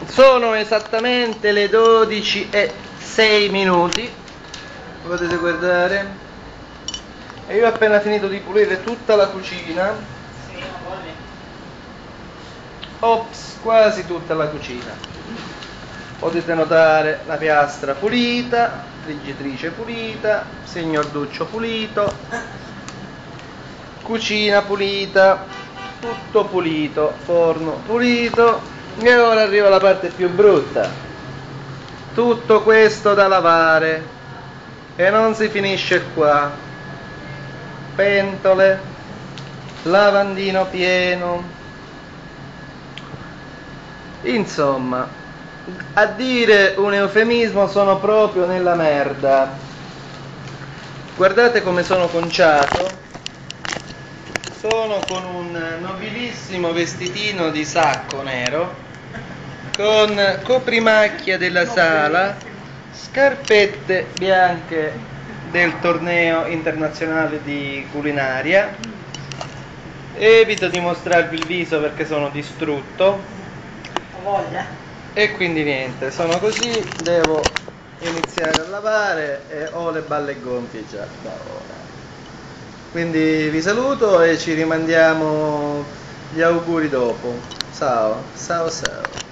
Sono esattamente le 12:06, potete guardare, e io ho appena finito di pulire tutta la cucina. Ops, quasi tutta la cucina. Potete notare la piastra pulita, friggitrice pulita, signor Duccio pulito, cucina pulita, tutto pulito, forno pulito. E ora arriva la parte più brutta. Tutto questo da lavare e non si finisce qua. Pentole, lavandino pieno. Insomma, a dire un eufemismo, sono proprio nella merda. Guardate come sono conciato. Sono con un nobilissimo vestitino di sacco nero, con coprimacchia della sala, scarpette bianche del torneo internazionale di culinaria. Evito di mostrarvi il viso perché sono distrutto. E quindi niente, sono così, devo iniziare a lavare e ho le balle gonfie già da ora. Quindi vi saluto e ci rimandiamo gli auguri dopo. Ciao, ciao ciao.